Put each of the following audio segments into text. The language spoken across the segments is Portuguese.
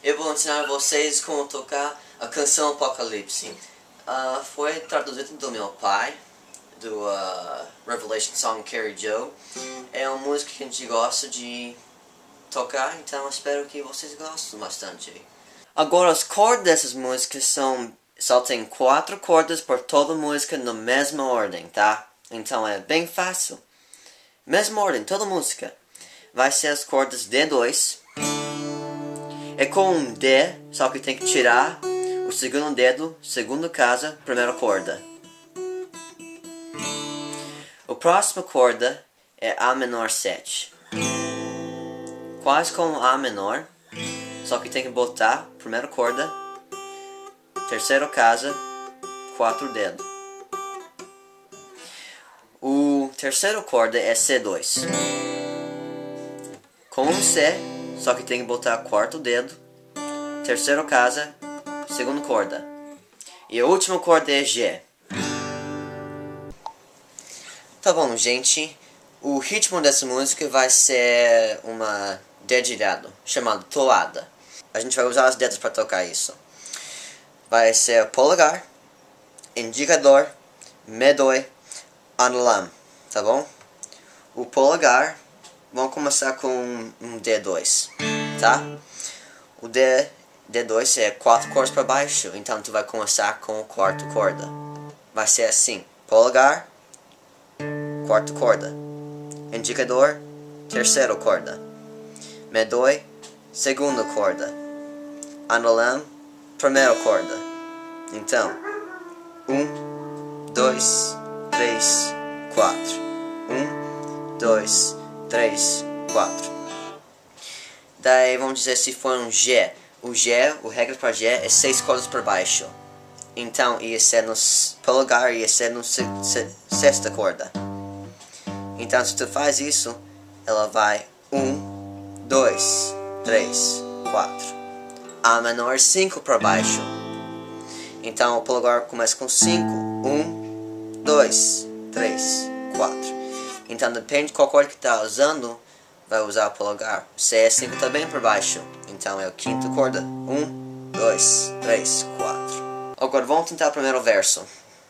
Eu vou ensinar vocês como tocar a canção Apocalipse. Foi traduzido do meu pai, do Revelation Song Carrie Joe. É uma música que a gente gosta de tocar, então espero que vocês gostem bastante. Agora, as cordas dessas músicas só tem 4 cordas por toda música na mesma ordem, tá? Então é bem fácil. Mesma ordem, toda música. Vai ser as cordas D2. É com um D, só que tem que tirar o segundo dedo, segunda casa, primeira corda. O próximo corda é A menor 7. Quase como A menor, só que tem que botar primeira corda, terceira casa, 4 dedos. O terceiro corda é C2. Com um C, só que tem que botar quarto dedo, terceira casa, segunda corda. E a última corda é G. Tá bom, gente. O ritmo dessa música vai ser uma dedilhado, chamada toada. A gente vai usar as dedos para tocar isso. Vai ser polegar, indicador, médio, anelam, tá bom? O polegar, vamos começar com um D2, tá? O D2 é 4 cordas para baixo, então tu vai começar com a quarta corda. Vai ser assim, polegar, quarta corda, indicador, terceira corda, médio, segunda corda, anelam, primeira corda. Então, 1, 2, 3, 4. 1, 2, 3, 4. Daí vamos dizer se for um G. O G, o regra para G é 6 cordas para baixo. Então ia ser no polegar, ia ser no sexta corda. Então se tu faz isso, ela vai 1, 2, 3, 4. A menor 5 para baixo. Então o polegar começa com 5. 1, 2, 3, 4. Então depende de qual corda que está usando, vai usar o polegar. Se é 5 também para baixo, então é a quinta corda. 1, 2, 3, 4. Agora vamos tentar o primeiro verso.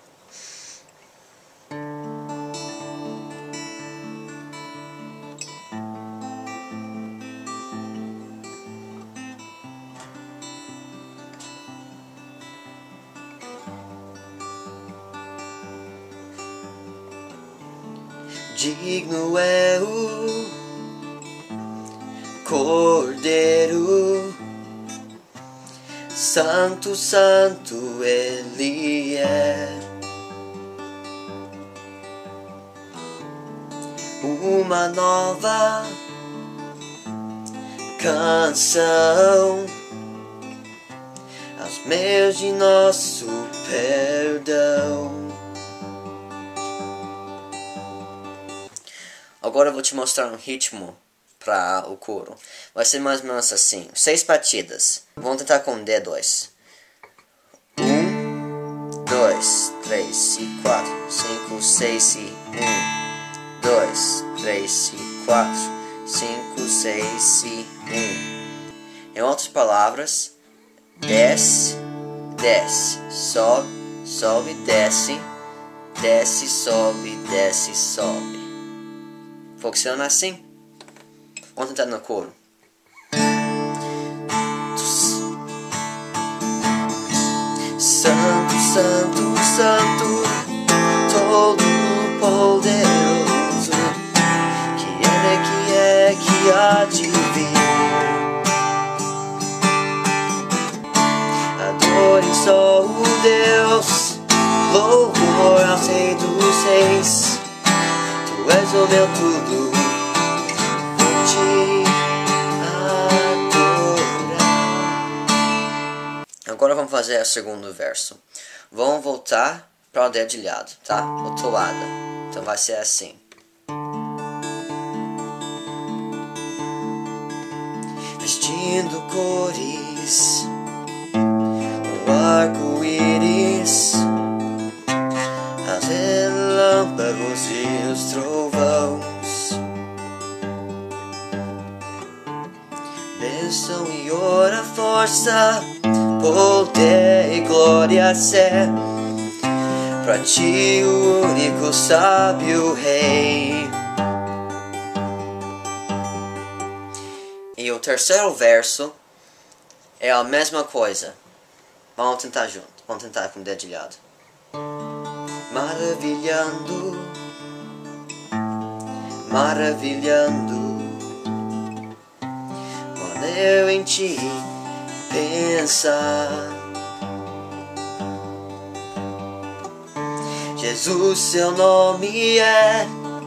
Digno é o Cordeiro, Santo, Santo Ele é. Uma nova canção aos meios de nosso perdão. Agora eu vou te mostrar um ritmo para o coro. Vai ser mais ou menos assim, 6 batidas. Vamos tentar com D2. 1, 2, 3 e 4, 5, 6 e 1, 2, 3 e 4, 5, 6 e 1. Em outras palavras, desce, desce, sobe, sobe, desce, desce, sobe, desce, sobe. Funciona assim. Vamos tentar no coro. Santo, Santo, Santo, todo poderoso, que há de vir. Adorem só o Deus, louvor ao Rei dos Reis. Tu és o meu tudo, vou te adorar. Agora vamos fazer o segundo verso. Vamos voltar para o dedilhado, tá? O toada. Então vai ser assim. Vestindo cores, o arco-íris, as relâmpagos e os trovões, bênção e ora forte. força, poder e glória ser pra ti, o único sábio Rei. E o terceiro verso é a mesma coisa. Vamos tentar junto. Vamos tentar com o dedilhado. Maravilhando, maravilhando, quando eu em ti pensar. Jesus, seu nome é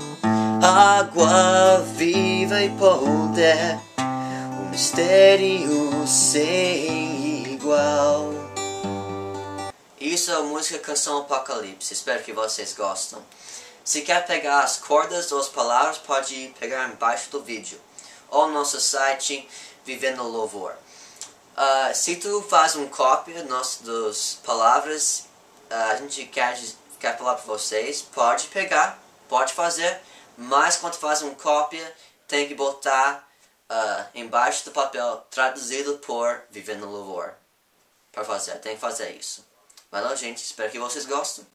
água viva e poder, um mistério sem igual. Isso é a música Canção Apocalipse. Espero que vocês gostam. Se quer pegar as cordas ou as palavras, pode pegar embaixo do vídeo ou no nosso site Vivendo Louvor. Se tu faz uma cópia das palavras, a gente quer falar para vocês, pode pegar, pode fazer, mas quando faz uma cópia, tem que botar embaixo do papel traduzido por Vivendo Louvor. Para fazer, tem que fazer isso. Valeu, gente, espero que vocês gostem.